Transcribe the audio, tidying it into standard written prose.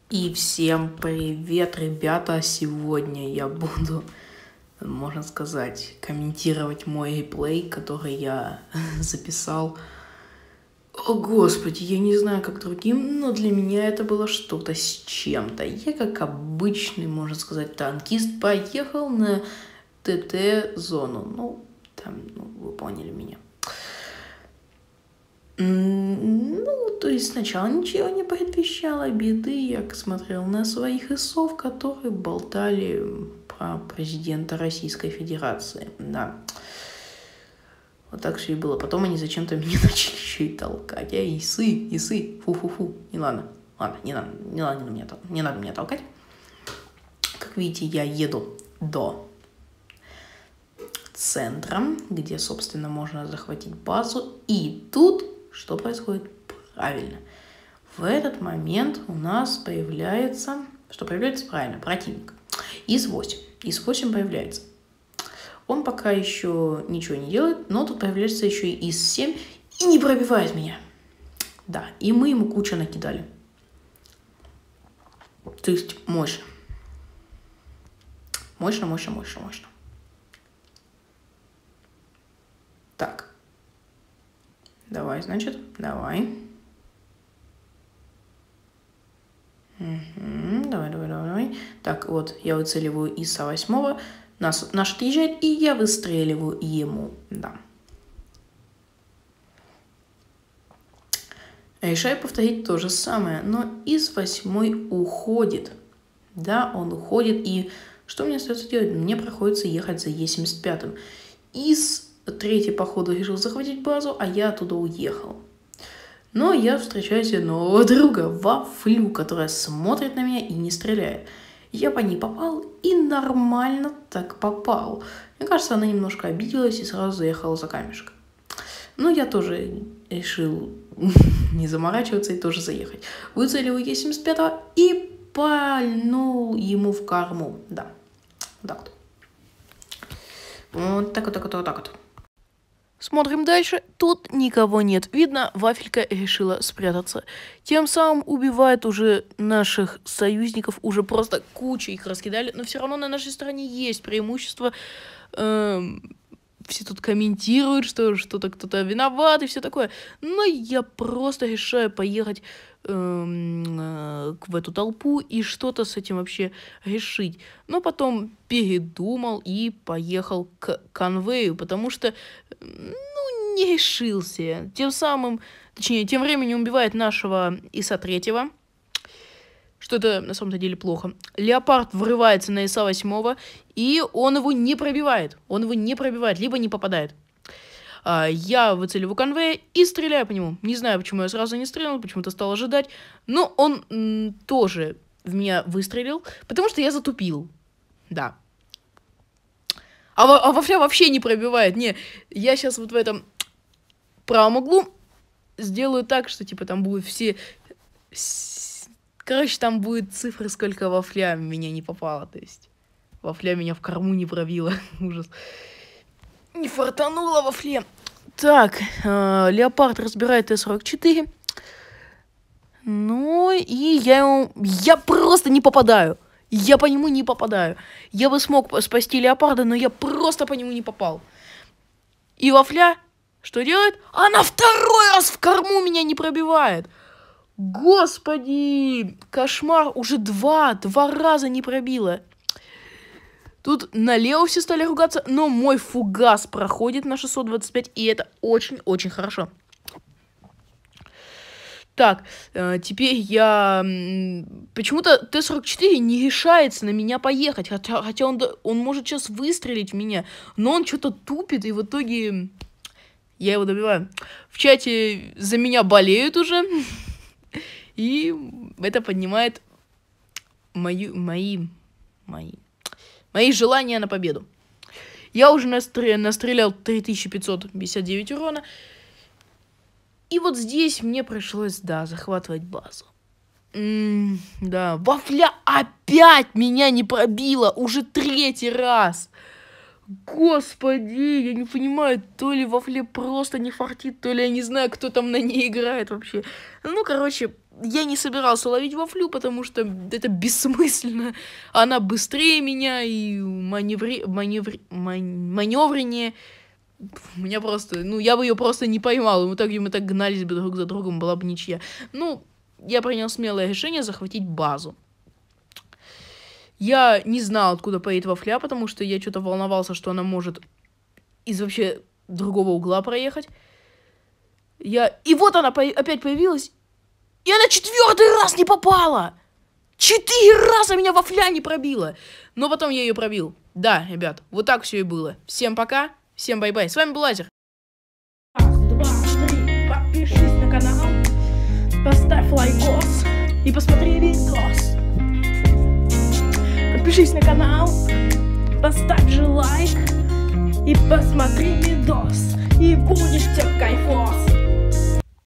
И всем привет, ребята! Сегодня я буду, можно сказать, комментировать мой геймплей, который я записал. О, господи, я не знаю, как другим, но для меня это было что-то с чем-то. Я, как обычный, можно сказать, танкист, поехал на ТТ-зону. Ну, вы поняли меня. Ну, то есть сначала ничего не предвещало беды. Я смотрел на своих ИСов, которые болтали про президента Российской Федерации. Да. Вот так все и было. Потом они зачем-то меня начали еще и толкать. Исы, фу-фу-фу. Не ладно, не надо меня толкать. Как видите, я еду до центра, где, собственно, можно захватить базу. И тут что происходит? Правильно. В этот момент у нас появляется... Что появляется? Правильно, противник. ИС-8. ИС-8 появляется. Он пока еще ничего не делает, но тут появляется еще и ИС-7 и не пробивает меня. Да, и мы ему кучу накидали. То есть мощно. Мощно. Так. Давай, значит, давай. Давай. Так, вот, я выцеливаю ИСа-8. Наш отъезжает, и я выстреливаю ему. Да. Решаю повторить то же самое, но ИС-8 уходит. Да, он уходит, и что мне остается делать? Мне приходится ехать за Е-75. ИС-3, походу, решил захватить базу, а я оттуда уехал. Но я встречаю себе нового друга, Вафлю, которая смотрит на меня и не стреляет. Я по ней попал и нормально так попал. Мне кажется, она немножко обиделась и сразу заехала за камешек. Но я тоже решил не заморачиваться и тоже заехать. Выцелил Е-75 и пальнул ему в корму. Да, вот так вот. Вот так вот. Смотрим дальше. Тут никого нет. Видно, Вафелька решила спрятаться. Тем самым убивает уже наших союзников. Уже просто куча их раскидали. Но все равно на нашей стороне есть преимущество. Все тут комментируют, что что-то кто-то виноват и все такое. Но я просто решаю поехать в эту толпу и что-то с этим вообще решить. Но потом передумал и поехал к конвею, потому что, не решился. Тем временем убивает нашего ИСа-3. Что это на самом деле плохо. Леопард врывается на ИСа-8, и он его не пробивает. Либо не попадает. Я выцеливаю конвей и стреляю по нему. Не знаю, почему я сразу не стрелял, почему-то стал ожидать. Но он тоже в меня выстрелил, потому что я затупил. Да. А Вафля вообще не пробивает. Не, я сейчас вот в этом правом углу сделаю так, что типа там будут все... Короче, там будет цифры, сколько Вафля меня не попало. То есть Вафля меня в корму не пробила. Ужас. Не фартануло Вафле. Так, Леопард разбирает Т-44. Ну, и я просто не попадаю. Я по нему не попадаю. Я бы смог спасти Леопарда, но я просто по нему не попал. И Вафля что делает? Она второй раз в корму меня не пробивает. Господи, кошмар, уже два раза не пробила. Тут налево все стали ругаться, но мой фугас проходит на 625, и это очень-очень хорошо. Так, теперь я... Почему-то Т-44 не решается на меня поехать, хотя он может сейчас выстрелить в меня, но он что-то тупит, и в итоге я его добиваю. В чате за меня болеют уже, и это поднимает мои желания на победу. Я уже настрелял 3559 урона. И вот здесь мне пришлось, захватывать базу. Да, Вафля опять меня не пробила. Уже 3-й раз. Господи, я не понимаю, то ли Вафле просто не фартит, то ли я не знаю, кто там на ней играет вообще. Ну, короче, я не собирался ловить Вафлю, потому что это бессмысленно. Она быстрее меня и маневреннее. У меня просто... Ну, я бы ее просто не поймал. В итоге мы так гнались бы друг за другом, была бы ничья. Ну, я принял смелое решение захватить базу. Я не знал, откуда поедет Вафля, потому что я что-то волновался, что она может из вообще другого угла проехать. И вот она опять появилась. И она 4-й раз не попала! 4 раза меня Вафля не пробила! Но потом я ее пробил. Да, ребят, вот так все и было. Всем пока, всем бай-бай. С вами был Лазер. Раз, два, три, подпишись на канал, поставь лайкос и посмотри видос. Подпишись на канал, поставь же лайк и посмотри видос. И будет